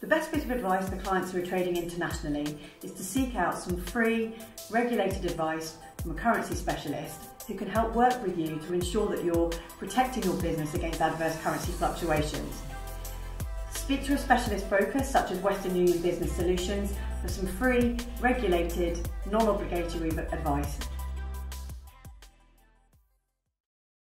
The best bit of advice for clients who are trading internationally is to seek out some free, regulated advice from a currency specialist who can help work with you to ensure that you're protecting your business against adverse currency fluctuations. Speak to a specialist broker such as Western Union Business Solutions for some free, regulated, non-obligatory advice.